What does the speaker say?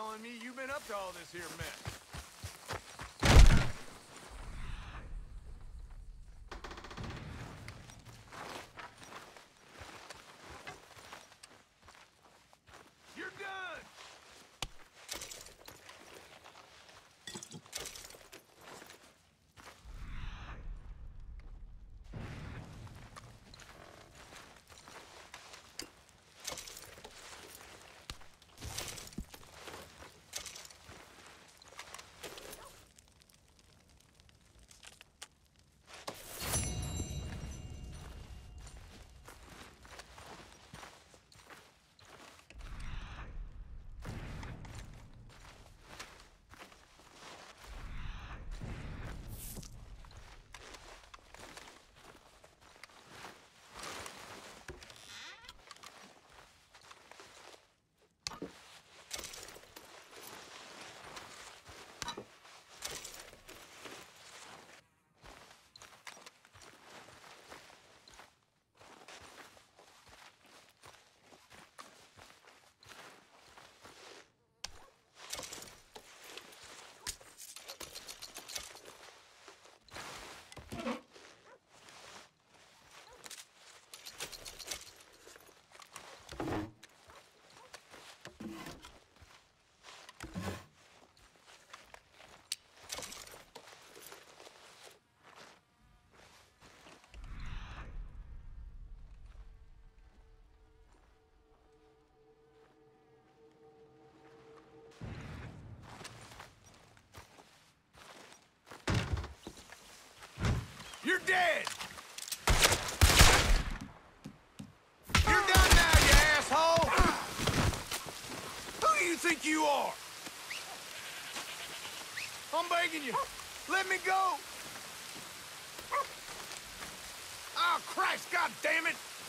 telling me you've been up to all this here mess. You're done! You're dead! You're done now, you asshole! Who do you think you are? I'm begging you, let me go! Oh, Christ, God damn it!